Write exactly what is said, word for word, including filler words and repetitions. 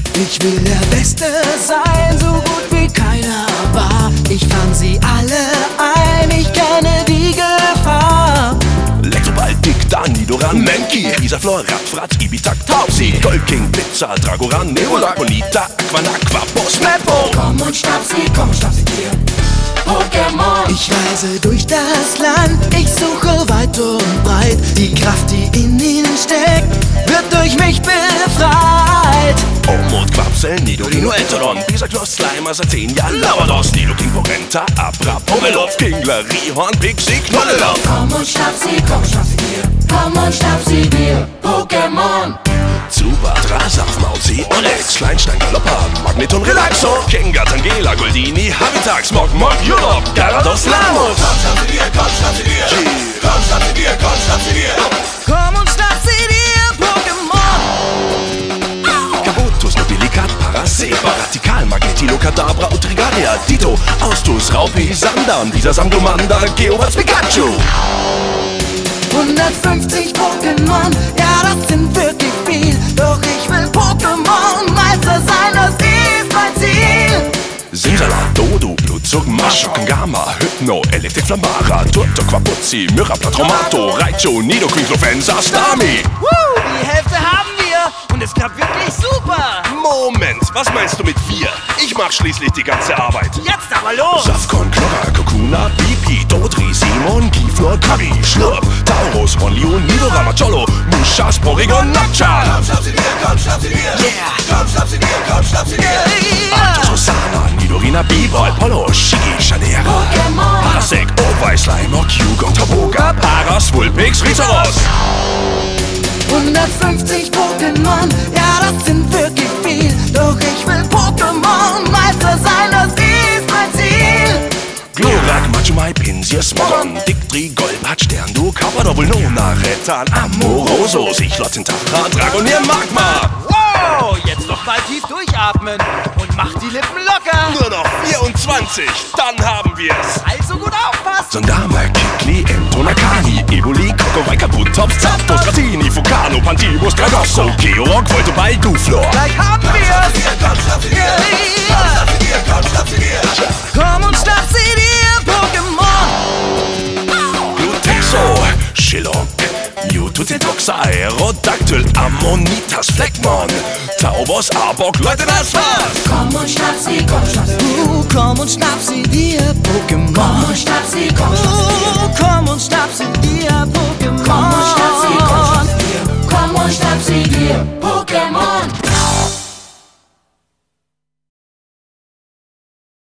Ich will der Beste sein, so gut wie keiner war. Ich fang sie alle ein, ich kenne die Gefahr. Lektobald, Dick, Danidoran, Menki, Isaflor, Radfratz, Ibitak, Taubsi, Gold King, Pizza, Dragoran, Neola, Bonita, Aquanaqua, Boss, Meppo. Komm und schnapp sie, komm und schnapp sie dir, Pokémon. Ich reise durch das Land, ich suche weit und breit. Die Kraft, die in ihnen steckt, wird durch mich befreit. Omod, Quapsel, Nidorino, Enteron, Bisakloss, Slimer, Satzenia, Lavados, Nido, King, Porenta, Abra, Pomelov, Kingler, Rihorn, Pixie, Knolleloff. Komm und schnapp sie, komm und schnapp sie dir, komm und schnapp sie dir, Pokémon. Zubat, Rasaf, Mauzi, Onyx, Kleinstein, Galoppa, Magneton, Relaxo, Kenga, Tangela, Goldini, Habitax, Smog, Mog, Europe, Garados, Lamos. Komm, schnapp sie dir, komm, schnapp sie dir, komm, schnapp sie dir, komm, schnapp sie dir. Komm und schnapp sie dir, Pokémon. Kabutus, Nobilikat, Paraseba, Radikal, Magnetilo, Kadabra, Utrigaria, Dito, Austus, Raupi, Sandam, dieser Samdomanda, Geowatz, Pikachu. hundertfünfzig Pokémon, ja das sind wirklich viel. Doch ich will Pokémon-Meister sein, das ist mein Ziel. Simsalat, Dodo, Blutzug, Marschocken, Gamma, Hypno, Elektrik, Flammara, Turto, Quapuzzi, Myrapla, Traumato, Raichu, Nido, Queenflofensa, Starmie. Woo, die Hälfte haben wir und es klappt wirklich super. Moment, was meinst du mit wir? Ich mach schließlich die ganze Arbeit. Jetzt aber los. Safkon, Knorra, Kokuna, Bipi, Dodri, Simon, Giflor, Kabi, Schlurp, Taurus, Honliu, Nidorama, Cholo, Mushas, Porygon, Napcha. Komm, schnapp sie dir, komm, schnapp sie dir, Yeah. komm, schnapp sie dir, komm, schnapp sie dir. Arthos, Rosana, Nidorina, Bibol, Polo, Shigi, Shadera, Pokémon. Parasek, Obei, Slimer, Kyugong, Taboga, Paras, Vulpix, Rizoros. hundertfünfzig Pokémon, ja das sind wirklich viel. Doch ich will Pokémon-Meister sein, das ist mein Ziel. Glurak, Machumai, Pinsir, Smogon, Dictri, Golbat, Sterndu, Carpador, Nona, Retan, Amoroso, Sichlot, Tintara, Dragonier, Magma. Wow, jetzt noch mal tief durchatmen und mach die Lippen locker. Nur noch vierundzwanzig, dann haben wir's. Also gut aufpassen. Sondama, Kikli, Entonakani, Eboli, Koko, Waikabut, Tops, Zapdos, Gratini, Fukano, Pantibus, Dragosso, Georg, Voltoball, Duflor. Gleich haben wir's. Komm, schnapp sie dir, komm, schnapp sie dir, komm, schnapp sie dir. Komm und schnapp sie dir, Pokémon. Glutexo, Shillok, Mewtwo, Tetox, Aerodactyl, Ammonitas, Fleckmon, Taubos, Arbok, Leute, das war's. Komm und schnapp sie, komm, schnapp sie dir, Uh, komm und schnapp sie dir, Pokémon. komm und schnapp sie, komm, schnapp sie dir. Uh, komm und schnapp sie dir, Pokémon. Komm und schnapp sie, komm, schnapp sie dir, komm und schnapp sie dir.